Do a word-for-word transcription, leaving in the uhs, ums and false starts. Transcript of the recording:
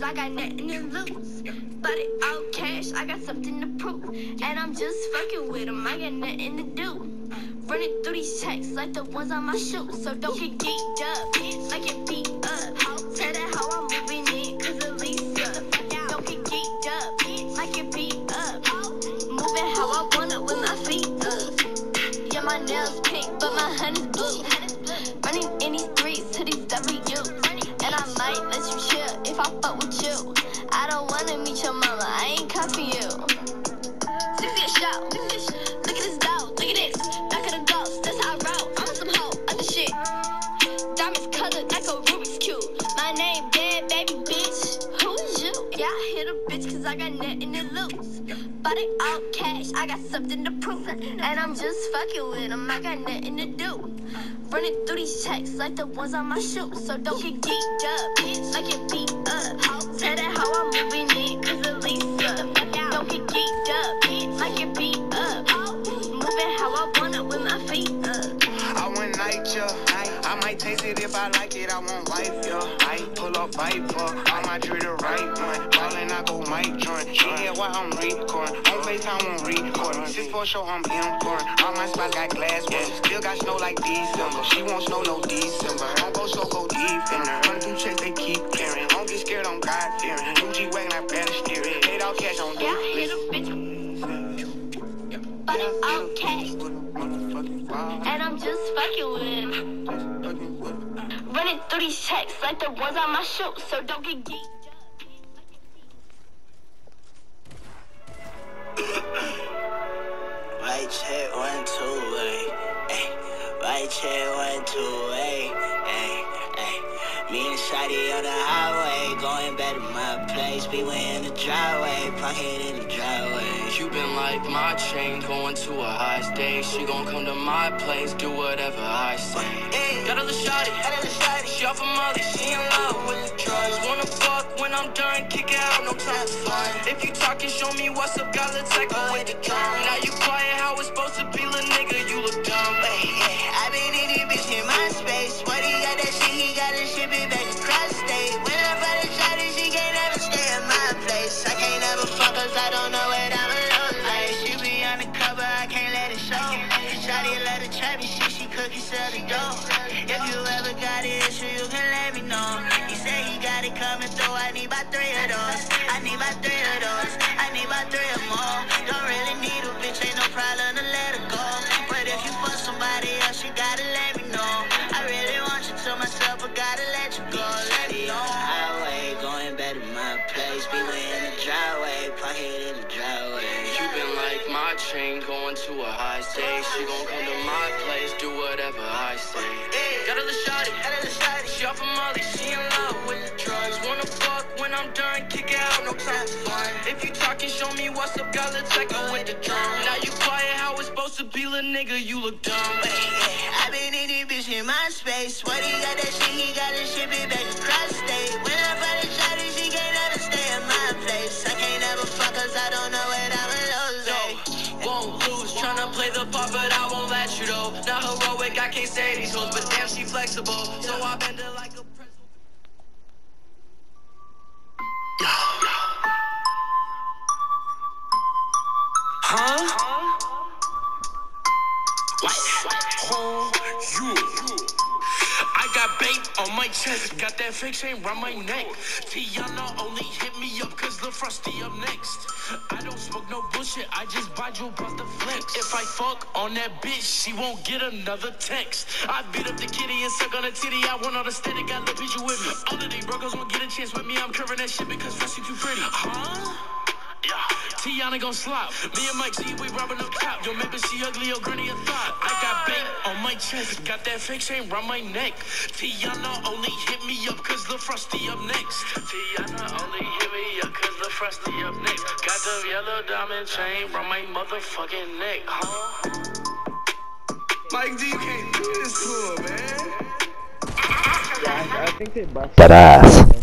I got nothing to lose. But it all cash, I got something to prove. And I'm just fucking with them, I got nothing to do. Running through these checks like the ones on my shoes. So don't get geeked up, like your feet up. Tell that how I'm moving in, cause at least up. Don't get geeked up, like your feet up. Moving how I wanna with my feet up. Yeah, my nails pink, but my honey's blue. Running in these streets to these W's. And I might let you chill if I fuck with you. I don't wanna meet your mama, I ain't come for you. Sixty a shout, look at this dog, look at this. Back of the ghost, that's how I roll. I'm some hoe, other shit. Diamonds colored like a Rubik's Cube. My name dead, baby bitch. Who is you? Yeah, I hit a bitch cause I got nothing to lose. But it all cash, I got something to prove. And I'm just fucking with them, I got nothing to do. Running through these checks like the ones on my shoes. So don't get geeked up, like your feet up. Tell that how I'm moving in, cause at least up. Don't get geeked up, like your feet up. Moving how I wanna with my feet up. I want night, yeah. I might taste it if I like it, I want life, yeah. I pull up Viper, I might treat the right one. Ballin', I go mic joint. She hear what I'm recording. On FaceTime, I'm recording. Six for show, I'm importing. All my spots got glass ones. Still got snow like December. She won't snow no December. Don't go so go deep in her. Run through checks, they keep carrying. Don't get scared, I'm God fearing. U G wagon, I better steer it. Paid all cash on Yeah, I hit a bitch, but it all cash. And I'm just fucking with him. Running through these checks like the ones on my shoes. So don't get geeked up. Right check, one, two, ay, ay. Right check, one, two, ay, ay, ay. Me and Shawty on the highway, going back to my place. Be in the driveway, pocket in the driveway. You been like my chain, going to a high stage. She gon' come to my place, do whatever I say. Ay, Got a little shawty, got a little shawty. she off of Molly, she in love with the drugs. Wanna fuck when I'm done, kick it out, no time for fun. If you talking, show me what's up, got let's take it with the drum. Now you quiet, how it's supposed to be, little nigga, you look dumb. Ay, ay, I been in this bitch in my space. What he got that shit, he got to ship it back across state. When I find a shawty, she can't ever stay at my place. I can't ever fuck cause I don't know where I'm alone. Like, she be undercover, I can't let it show. Shawty let her trap me, shit, she cookie sell the dough. If you ever got an issue, you can let me know. He said he got it coming through, I need about three of those. I need about three of those, I need about three or more. Don't really need a bitch, ain't no problem to let her go. But if you fuck somebody else, you gotta let me know. I really want you to myself, but gotta let you go, let me know. Highway, going back to my place. Be in the driveway, pocket in the driveway. You been like my chain, going to a high stage. She gon' come to my place, do whatever I say. Got a little shawty, Got a little shawty. she off of Molly, she in love with the drugs. Wanna fuck when I'm done, kick it out, no time for fun. If you talking, show me what's up, got let's take it with the drum. Now you quiet, how it's supposed to be, little nigga, you look dumb. Ay, ay, I been in this bitch in my space. What he got that shit, he got to ship it back across state. When I find a shawty, she can't ever stay at my place. I can't ever fuck cause I don't know where I'm alone. No, won't lose, tryna play the part, but I won't let you though. Not heroic, I can't say these hoes, but damn, she flexible. So I bend her like a pretzel. Huh? Oh, you. I got bait on my chest, got that fake chain round my neck. Tiana only hit me up cause Lil Frosty up next. I don't smoke no bullshit, I just buy you about the flex. If I fuck on that bitch, she won't get another text. I beat up the kitty and suck on the titty, I want all the static, got little picture with me. All of these brokers won't get a chance with me, I'm covering that shit because Frosty too pretty. Huh? Yeah. Tiana gon' slop. Me and Mike Z, we robbing a cop. Yo, maybe she ugly or granny a thought. I got bait on my chest, got that fake chain round my neck. Tiana only hit me up cause Lil Frosty up next. Tiana only hit me up cause Lil Frosty up next. Got the yellow diamond chain round my motherfucking neck, huh? Mike D, you can't do this to him, man. Yeah, I, I think they busted. That ass.